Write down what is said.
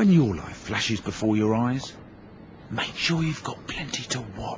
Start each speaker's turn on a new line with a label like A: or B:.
A: When your life flashes before your eyes, make sure you've got plenty to watch.